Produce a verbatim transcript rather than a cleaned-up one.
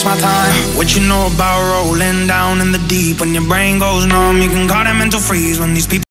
takes my time. What you know about rolling down in the deep? When your brain goes numb, you can call it mental freeze. When these people